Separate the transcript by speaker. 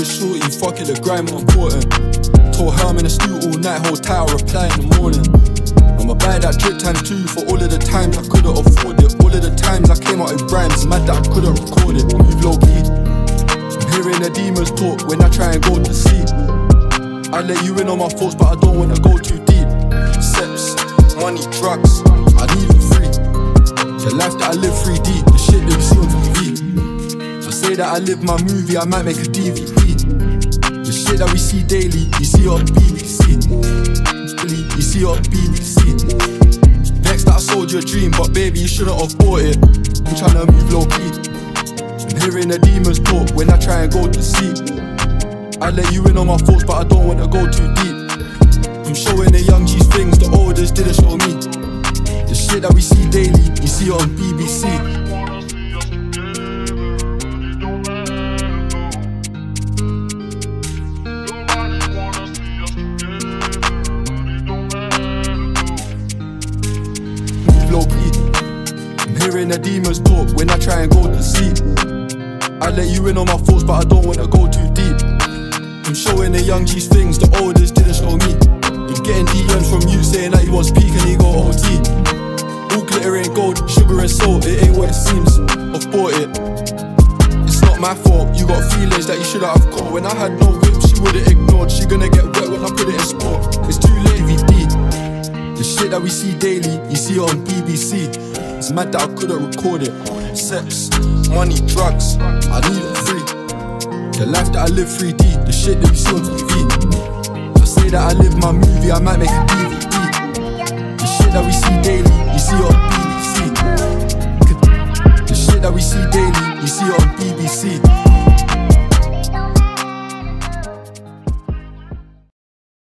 Speaker 1: shorty, fuck it, the grind more important. Told her I'm in the studio all night, hold tight, I'll reply in the morning. I'ma buy that drip ×2 for all of the times I couldn't afford it. All of the times I came out with rhymes, mad that I couldn't record it. Move low key, I'm hearing the demons talk when I try and go to sleep. I let you in on my thoughts, but I don't wanna go too deep. Sex, money, drugs, I need it free. The life that I live 3D, the shit that you see on TV. I say that I live my movie, I might make a DVD. The shit that we see daily, you see it on BBC. You see it on BBC. Next that I sold you a dream, but baby you shouldn't have bought it. I'm tryna move low key, I'm hearing the demons talk when I try and go to sleep. I let you in on my thoughts, but I don't wanna go too deep. I'm showing the young G's things the olders didn't show me. The shit that we see daily, you see it on BBC. I'm hearing the demons talk when I try and go to sleep. I let you in on my thoughts, but I don't wanna go too deep. I'm showing the young G's things the olders didn't show me. I'm getting DMs from you saying that he wants peak and he got OT. All glitter ain't gold, sugar and salt, it ain't what it seems. I've bought it. It's not my fault, you got feelings that you should have caught. When I had no whip, she would've ignored. She gonna get wet when I put it in sport. It's too late, VP. The shit that we see daily, you see it on BBC. It's mad that I couldn't record it. Sex, money, drugs, I need it free. The life that I live 3D, the shit that you see on TV. I say that I live my movie, I might make a DVD. The shit that we see daily, you see it on BBC. The shit that we see daily, you see it on BBC.